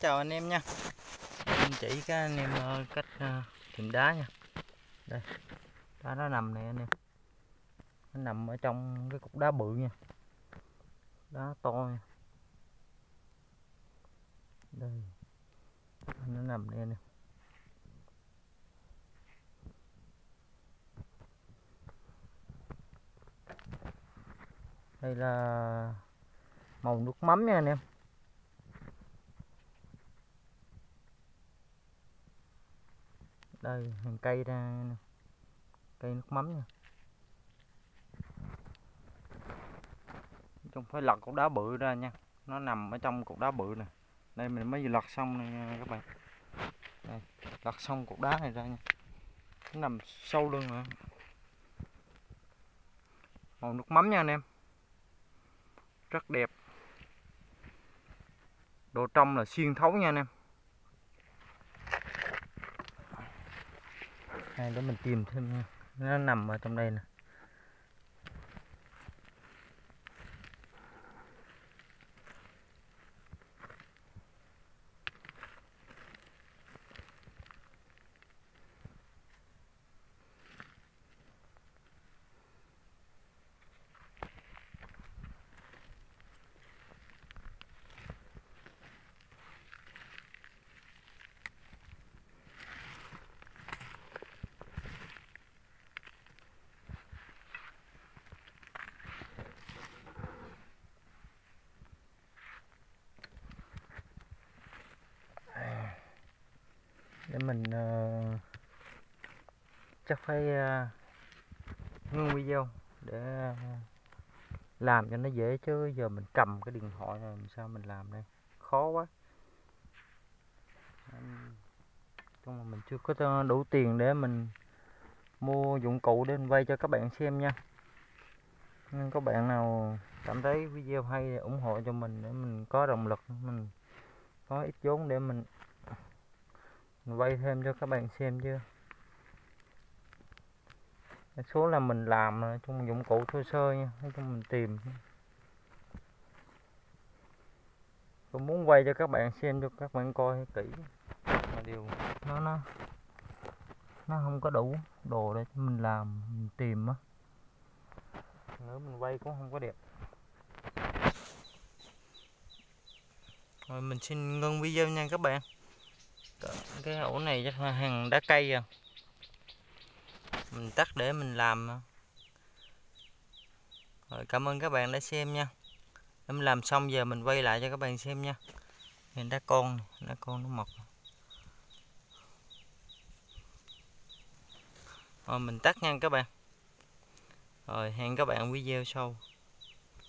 chào anh em nha. Mình chỉ các anh em cách tìm đá nha. Đây, đá nó nằm này anh em. Nó nằm ở trong cái cục đá bự nha. Đá to nha. Đây, nó nằm đây anh em. Đây là màu nước mắm nha anh em. Đây, hàng cây ra, cây nước mắm nha. Không phải lật cục đá bự ra nha. Nó nằm ở trong cục đá bự nè. Đây mình mới lật xong này nha các bạn. Đây, lật xong cục đá này ra nha. Nó nằm sâu luôn rồi. Màu nước mắm nha anh em. Rất đẹp. Độ trong là xuyên thấu nha anh em. Đây, để mình tìm thêm nha. Nó nằm ở trong đây nè. Để mình chắc phải ngưng video để làm cho nó dễ, chứ giờ mình cầm cái điện thoại này làm sao mình làm đây, khó quá. Chung là mình chưa có đủ tiền để mình mua dụng cụ để mình quay cho các bạn xem nha. Nên các bạn nào cảm thấy video hay thì ủng hộ cho mình để mình có động lực, mình có ít vốn để mình quay thêm cho các bạn xem. Chứ số là mình làm trong dụng cụ thô sơ nha, nói chung mình tìm. Tôi muốn quay cho các bạn xem, cho các bạn coi kỹ, mà điều nó không có đủ đồ để mình làm, mình tìm á, nữa mình quay cũng không có đẹp. Rồi mình xin ngưng video nha các bạn. Cái ổ này chắc là hàng đá cây à, mình tắt để mình làm. Rồi cảm ơn các bạn đã xem nha. Em làm xong giờ mình quay lại cho các bạn xem nha. Nên đá con nó mọc. Rồi mình tắt nha các bạn. Rồi hẹn các bạn video sau.